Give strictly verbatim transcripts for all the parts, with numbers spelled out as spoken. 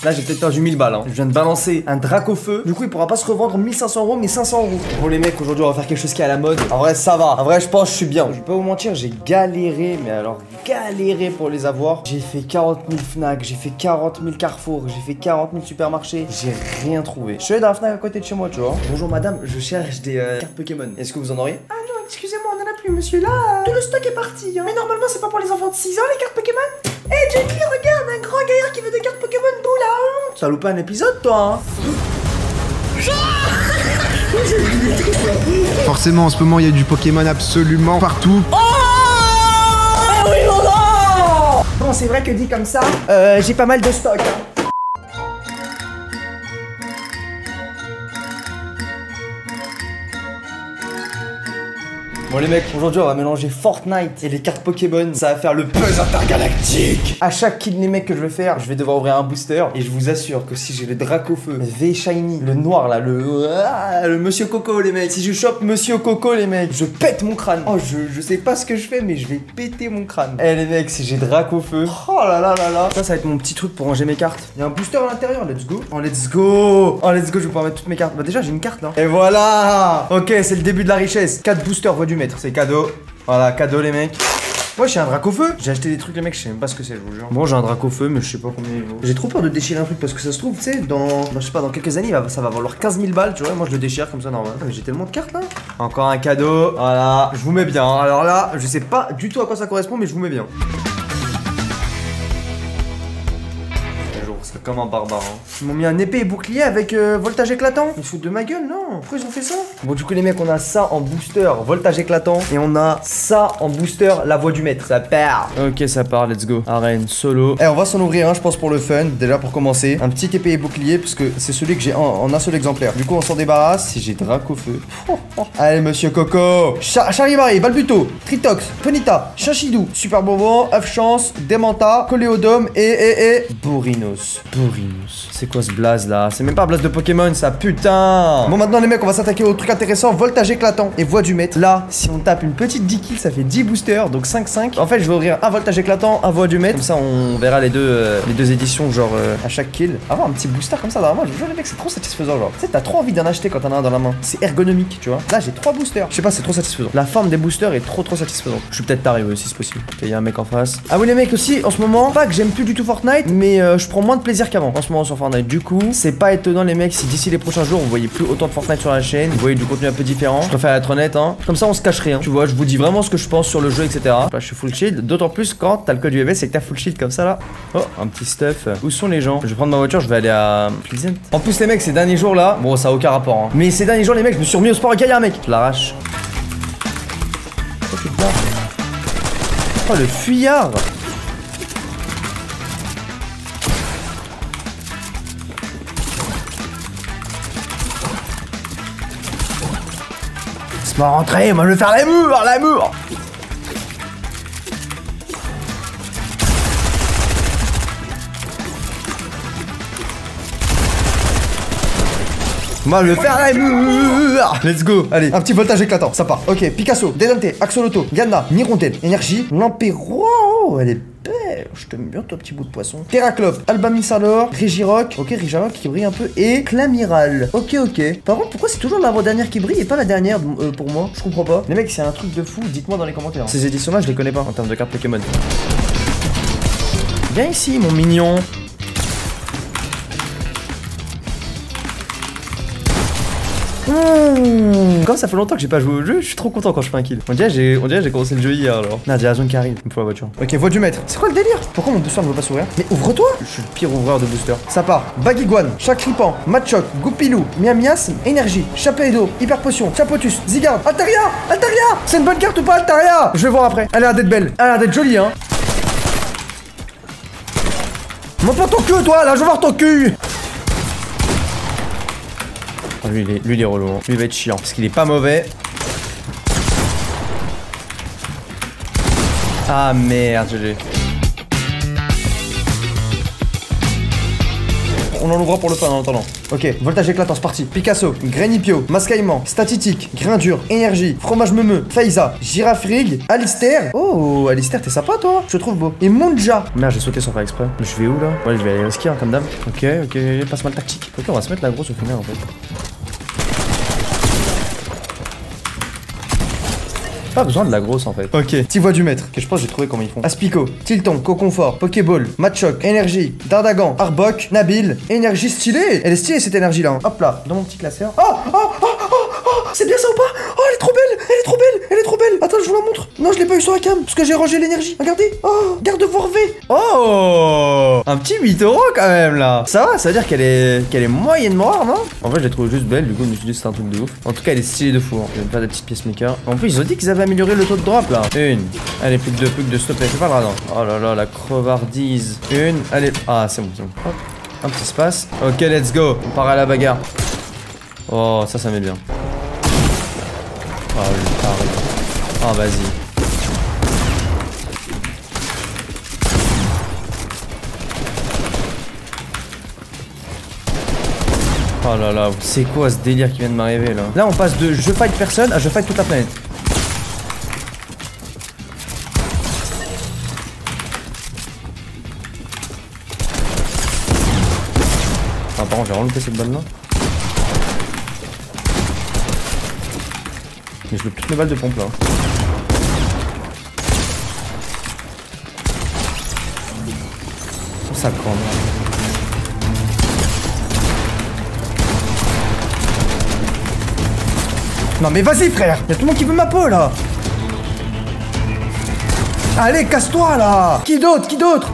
Là, j'ai peut-être perdu mille balles. Hein. Je viens de balancer un Dracofeu. Du coup, il pourra pas se revendre mille cinq cents euros, mais cinq cents euros. Bon, les mecs, aujourd'hui, on va faire quelque chose qui est à la mode. En vrai, ça va. En vrai, je pense que je suis bien. Je vais pas vous mentir, j'ai galéré, mais alors galéré pour les avoir. J'ai fait quarante mille Fnac, j'ai fait quarante mille Carrefour, j'ai fait quarante mille supermarchés. J'ai rien trouvé. Je suis allé dans la Fnac à côté de chez moi, tu vois. Bonjour, madame, je cherche des euh, cartes Pokémon. Est-ce que vous en auriez? Ah non, excusez-moi, on en a plus, monsieur. Là, euh, tout le stock est parti. Hein. Mais normalement, c'est pas pour les enfants de six ans, les cartes Pokémon. Eh, hey, Jenny, regarde, un grand gaillard qui veut des cartes Pokémon, boule la honte. T'as loupé un épisode, toi, hein? Forcément, en ce moment, il y a du Pokémon absolument partout. Oh oui, non, non. Bon, c'est vrai que dit comme ça, euh, j'ai pas mal de stock. Hein. Bon les mecs, aujourd'hui on va mélanger Fortnite et les cartes Pokémon. Ça va faire le buzz intergalactique. À chaque kill les mecs que je vais faire, je vais devoir ouvrir un booster. Et je vous assure que si j'ai le Dracofeu, le V Shiny, le noir là, le... Ah, le Monsieur Coco les mecs. Si je chope Monsieur Coco les mecs, je pète mon crâne. Oh je, je sais pas ce que je fais mais je vais péter mon crâne. Eh les mecs, si j'ai Dracofeu, oh là là là là. Ça ça va être mon petit truc pour ranger mes cartes. Il y a un booster à l'intérieur, let's go. Oh let's go. Oh let's go, je vais pouvoir mettre toutes mes cartes. Bah déjà j'ai une carte là. Et voilà. Ok, c'est le début de la richesse. quatre boosters voient du maître, c'est cadeau. Voilà, cadeau les mecs. Moi j'ai un Dracofeu. J'ai acheté des trucs les mecs, je sais même pas ce que c'est, je vous jure. Bon j'ai un Dracofeu mais je sais pas combien il vaut. J'ai trop peur de déchirer un truc parce que ça se trouve, tu sais, dans, dans je sais pas, dans quelques années ça va valoir quinze mille balles, tu vois. Moi je le déchire comme ça normal. Ah, mais j'ai tellement de cartes là. Encore un cadeau. Voilà, je vous mets bien. Alors là, je sais pas du tout à quoi ça correspond mais je vous mets bien. C'est comme un barbare. Hein. Ils m'ont mis un épée et bouclier avec euh, voltage éclatant. Ils se foutent de ma gueule, non? Pourquoi ils ont fait ça? Bon, du coup, les mecs, on a ça en booster, voltage éclatant. Et on a ça en booster, la voix du maître. Ça part. Ok, ça part, let's go. Arène, solo. Et on va s'en ouvrir un, je pense, pour le fun. Déjà, pour commencer, un petit épée et bouclier, parce que c'est celui que j'ai en, en un seul exemplaire. Du coup, on s'en débarrasse. Si j'ai Dracofeu. Oh, oh. Allez, monsieur Coco. Char Charivari, Balbuto, Tritox, Ponita, Chachidou, Super Bonbon, œuf chance, Demanta, Coléodome et, et, et Bourrinos. Bourrinos. C'est quoi ce blaze là? C'est même pas un blaze de Pokémon ça, putain. Bon maintenant les mecs on va s'attaquer au truc intéressant, voltage éclatant et voix du maître. Là si on tape une petite dix kills ça fait dix boosters, donc cinq cinq. En fait je vais ouvrir un voltage éclatant, un voix du maître. Comme ça on verra les deux, euh, les deux éditions genre euh, à chaque kill. Avoir un petit booster comme ça dans la main, je vous jure les mecs c'est trop satisfaisant genre. Tu sais t'as trop envie d'en acheter quand t'en as un dans la main. C'est ergonomique tu vois. Là j'ai trois boosters. Je sais pas c'est trop satisfaisant. La forme des boosters est trop trop satisfaisante. Je suis peut-être taré aussi c'est possible. Il y a un mec en face. Ah oui les mecs aussi en ce moment, pas que j'aime plus du tout Fortnite mais euh, je prends moins de plaisir qu'avant en ce moment sur Fortnite. Du coup, c'est pas étonnant les mecs si d'ici les prochains jours vous voyez plus autant de Fortnite sur la chaîne, vous voyez du contenu un peu différent. Je préfère être honnête hein. Comme ça on se cache rien. Tu vois, je vous dis vraiment ce que je pense sur le jeu, et cetera. Là, je suis full shield, d'autant plus quand t'as le code U M S et que t'as full shield comme ça là. Oh, un petit stuff. Où sont les gens? Je vais prendre ma voiture, je vais aller à Pleasant. En plus les mecs, ces derniers jours là, bon ça a aucun rapport hein. Mais ces derniers jours les mecs, je me suis remis au sport et un mec. Je l'arrache. Oh putain. Oh le fuyard. Laisse-moi rentrer, moi je vais faire l'amour, l'amour. Moi je vais faire l'amour. Let's go. Allez, un petit voltage éclatant, ça part. Ok, Picasso, Dedante, Axolotl, Ganna, Nirontel, Énergie, Lampero. Oh, elle est belle. Je t'aime bien ton petit bout de poisson. Terraclope, Albamisalor, Régiroc. Ok, Régiroc qui brille un peu. Et Clamiral. Ok, ok. Par contre, pourquoi c'est toujours l'avant-dernière qui brille et pas la dernière euh, pour moi? Je comprends pas. Les mecs, c'est un truc de fou. Dites-moi dans les commentaires. Ces éditions-là, je les connais pas en termes de cartes Pokémon. Viens ici, mon mignon. Mmh. Comme ça fait longtemps que j'ai pas joué au jeu, je suis trop content quand je fais un kill. On dirait j'ai on dirait j'ai commencé le jeu hier alors. Ah, j'ai la zone qui arrive, il me faut la voiture. Ok, voix du maître. C'est quoi le délire? Pourquoi mon booster ne veut pas s'ouvrir? Mais ouvre-toi. Je suis le pire ouvreur de booster. Ça part. Bagiguan, Chacripan, Machoc, Goupilou, Miamias, Énergie, Chapédo, Hyper Potion, Chapotus, Zigard, Altaria, Altaria. C'est une bonne carte ou pas Altaria? Je vais voir après. Elle a l'air d'être belle. Elle a l'air d'être jolie hein. Montre pas ton cul toi là, je veux voir ton cul. Oh, lui, il est, lui il est relou, hein. Lui il va être chiant parce qu'il est pas mauvais. Ah merde, G G. on en ouvrira pour le fun en attendant. Ok, voltage éclatant, c'est parti. Picasso, Grenipio, Mascaillement, Statistique, Grain dur, Énergie, Fromage Meumeux, Faiza, Girafrig, Alistair. Oh, Alistair, t'es sympa toi, je te trouve beau. Et Monja. Merde, j'ai sauté sans faire exprès. Je vais où là? Ouais, je vais aller risquer hein, comme d'hab. Ok, ok, passe mal tactique. Ok, on va se mettre la grosse au final en fait. Pas besoin de la grosse en fait. Ok, petite voix du maître, que je pense que j'ai trouvé comment ils font. Aspico, Tilton, Coconfort, Pokéball, Matchok, Énergie, Dardagan, Arbok, Nabil, Énergie stylée. Elle est stylée cette énergie là. Hein. Hop là, dans mon petit classeur. Oh, oh, oh, oh, oh, c'est bien ça ou pas? Oh, elle est trop belle, elle est trop belle, elle est trop belle. Attends, je vous la montre. Non, je l'ai pas eu sur la cam, parce que j'ai rangé l'énergie. Regardez. Oh, garde Vorvé. Oh, un petit huit euros quand même là. Ça va, ça veut dire qu'elle est qu'elle est moyennement rare, non? En fait, je l'ai trouvée juste belle, du coup, je me suis dit que c'était un truc de ouf. En tout cas, elle est stylée de fou. Hein. Je vais me faire des petites pièces méca. En plus, ils ont dit qu'ils avaient amélioré le taux de drop là. Une. Allez, plus que deux, plus que deux, s'il te plaît, fais pas le radin. Oh là là, la crevardise. Une. Allez. Ah, c'est bon, c'est bon. Hop. Un petit espace. Ok, let's go. On part à la bagarre. Oh, ça, ça met bien. Oh, le taré. Ah, vas-y. Oh là là, c'est quoi ce délire qui vient de m'arriver là? Là, on passe de je fight personne à je fight toute la planète. Ah, par contre, j'ai vraiment loupé cette balle là. Mais je loupe toutes mes balles de pompe là. Oh, ça quand même. Non mais vas-y frère, y'a tout le monde qui veut ma peau là. Allez, casse-toi là. Qui d'autre? Qui d'autre?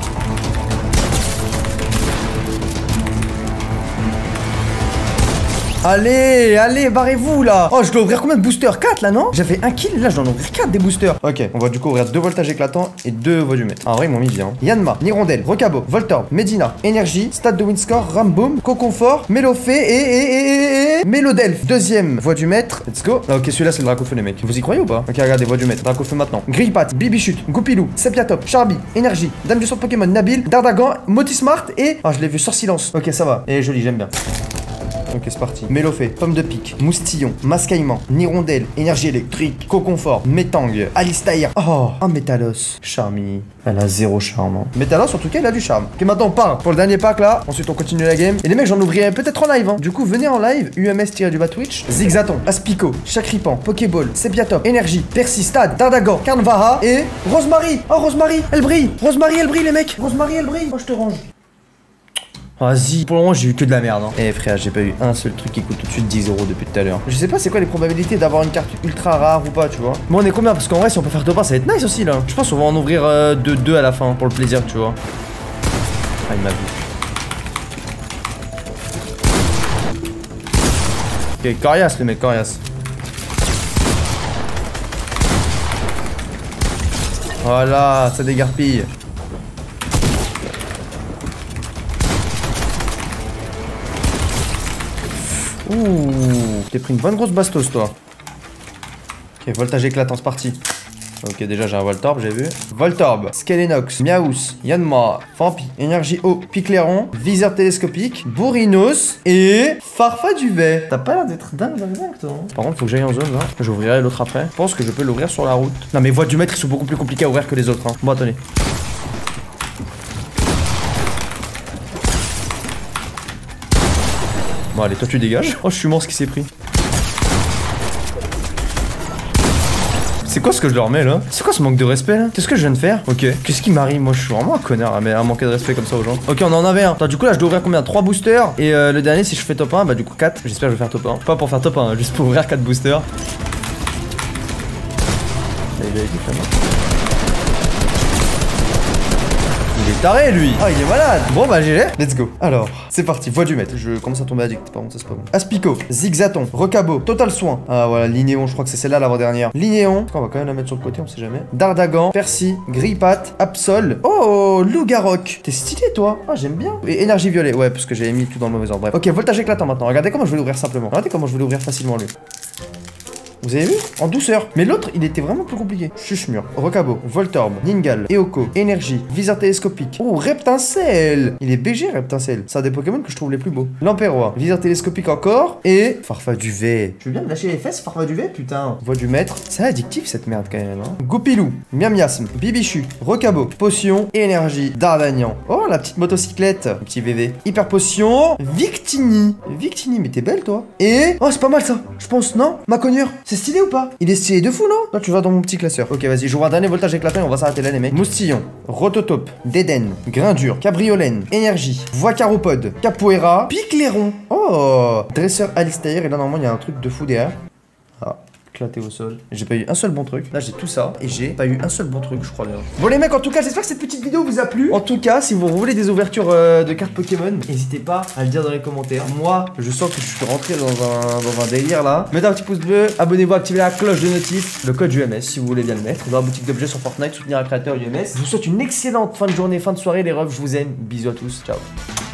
Allez, allez, barrez-vous là. Oh, je dois ouvrir combien de boosters? quatre là, non? J'avais un kill, là je dois en ouvrir quatre des boosters. Ok, on va du coup ouvrir deux voltages éclatants et deux voix du maître. Ah, en vrai, ils m'ont mis bien. Yanma, Nirondelle, Recabo, Voltorb, Medina, Énergie, Stade de Windscore, Ramboom, Coconfort, Mélofé et, et, et, et, et Mélodelph. Deuxième voix du maître. Let's go. Ah, ok, celui-là c'est le Dracofeu, les mecs. Vous y croyez ou pas? Ok, regardez, voix du maître. Dracofeu maintenant. Grillpat, Bibichute, Goupilou, Sepiatop, Charby, Énergie, Dame du sang de Pokémon, Nabil, Dardagan, Motismart et. Ah, je l'ai vu sur silence. Ok, ça va. Et joli, j'aime bien. Ok, c'est parti. Mélofé, Pomme de pique, Moustillon, Mascaillement, Nirondelle, Énergie électrique, Coconfort, Métang, Alistair. Oh, un Métalos. Charmy. Elle a zéro charme. Hein. Métalos, en tout cas, il a du charme. Ok, maintenant on part pour le dernier pack là. Ensuite, on continue la game. Et les mecs, j'en ouvrirai peut-être en live. Hein. Du coup, venez en live. U M S-du-bas Twitch. Zigzaton, Aspico, Chakripan, Pokéball, Sepiatop, Énergie, Persistad, Dardagan, Carnvaha et Rosemary. Oh, Rosemary, elle brille. Rosemary, elle brille, les mecs. Rosemary, elle brille. Moi, je te range. Vas-y, pour le moment j'ai eu que de la merde hein. Eh frère, j'ai pas eu un seul truc qui coûte tout de suite dix euros depuis tout à l'heure. Je sais pas c'est quoi les probabilités d'avoir une carte ultra rare ou pas, tu vois. Bon, on est combien? Parce qu'en vrai si on peut faire top un ça va être nice aussi là. Je pense qu'on va en ouvrir euh, deux deux à la fin pour le plaisir, tu vois. Ah, il m'a vu. Ok, coriace le mec, coriace. Voilà, ça dégarpille. Ouh, t'es pris une bonne grosse bastos toi. Ok, voltage éclatant, c'est parti. Ok, déjà j'ai un Voltorb, j'ai vu. Voltorb, Skelenox, Miaous, Yanma, Fampi, Énergie eau, Picléron, Viseur télescopique, Bourrinos et Farfaduvet. T'as pas l'air d'être dingue, dingue, dingue toi. Hein. Par contre, faut que j'aille en zone là. J'ouvrirai l'autre après. Je pense que je peux l'ouvrir sur la route. Non, mais voies du maître, ils sont beaucoup plus compliqués à ouvrir que les autres. Hein. Bon, attendez. Bon allez, toi tu dégages. Oh, je suis mort ce qui s'est pris. C'est quoi ce que je leur mets là? C'est quoi ce manque de respect là? Qu'est-ce que je viens de faire? Ok. Qu'est-ce qui m'arrive? Moi je suis vraiment un connard à, à manquer de respect comme ça aux gens. Ok, on en avait un. Attends, du coup là je dois ouvrir combien? trois boosters. Et euh, le dernier si je fais top un, bah du coup quatre. J'espère que je vais faire top un. Pas pour faire top un, hein, juste pour ouvrir quatre boosters. Il est taré lui. Ah, il est malade. Bon bah G G. Let's go. Alors, c'est parti. Voix du maître. Je commence à tomber addict. Par contre, ça c'est pas bon. Aspico, Zigzaton, Recabo, Total Soin. Ah voilà, Linéon. Je crois que c'est celle-là l'avant-dernière. Linéon. On va quand même la mettre sur le côté, on sait jamais. Dardagan, Percy, Grillpat, Absol. Oh, Lougarok. T'es stylé toi. Ah, j'aime bien. Et Énergie violet. Ouais, parce que j'avais mis tout dans le mauvais ordre. Bref. Ok, voltage éclatant maintenant. Regardez comment je vais l'ouvrir simplement. Regardez comment je vais l'ouvrir facilement lui. Vous avez vu? En douceur. Mais l'autre, il était vraiment plus compliqué. Chuchemur, Rocabo, Voltorb, Ningal, Eoko, Énergie, Viseur télescopique. Oh, Reptincelle. Il est B G, Reptincelle. C'est un des Pokémon que je trouve les plus beaux. Lamperois, Viseur télescopique encore. Et Farfaduvet. Je veux bien me lâcher les fesses, Farfaduvet, putain. Voix du maître. C'est addictif cette merde quand même. Hein. Goupilou, Miam-Miasme, Bibichu, Rocabo, Potion, Énergie, Dardagnan. Oh, la petite motocyclette. Le petit V V. Hyper Potion, Victini. Victini, mais t'es belle toi. Et. Oh, c'est pas mal ça. Je pense, non? Maconiure. C'est stylé ou pas? Il est stylé de fou, non? Là, tu vas dans mon petit classeur. Ok, vas-y, je vois un dernier voltage éclatant et on va s'arrêter là, les mecs. Moustillon, Rototope, Déden, Grindure, Cabriolène, Énergie, Voicaropode, Capoeira, Picléron. Oh, Dresseur Alistair. Et là, normalement, il y a un truc de fou derrière. Ah. Éclaté au sol. J'ai pas eu un seul bon truc. Là j'ai tout ça et j'ai pas eu un seul bon truc, je crois bien. Bon les mecs, en tout cas j'espère que cette petite vidéo vous a plu. En tout cas, si vous voulez des ouvertures euh, de cartes Pokémon, n'hésitez pas à le dire dans les commentaires. Moi je sens que je suis rentré dans un, dans un délire là. Mettez un petit pouce bleu, abonnez-vous, activez la cloche de notif, le code U M S si vous voulez bien le mettre. Dans la boutique d'objets sur Fortnite, soutenir un créateur U M S. Je vous souhaite une excellente fin de journée, fin de soirée les refs, je vous aime. Bisous à tous, ciao.